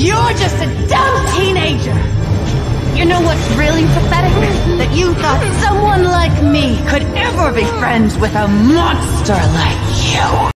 You're just a dumb teenager! You know what's really pathetic? That you thought someone like me could ever be friends with a monster like you.